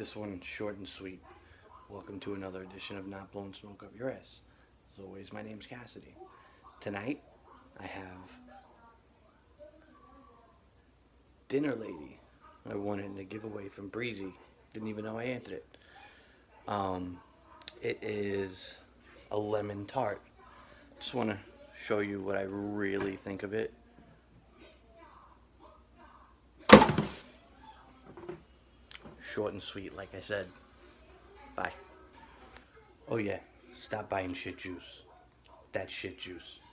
this one short and sweet. Welcome to another edition of Not Blowing Smoke Up Your Ass. As always, my name's Cassidy. Tonight, I have Dinner Lady. I won it in a giveaway from Breezy. Didn't even know I entered it. It is a lemon tart. Just want to show you what I really think of it. Short and sweet, like I said. Bye. Oh yeah, stop buying shit juice. That's shit juice.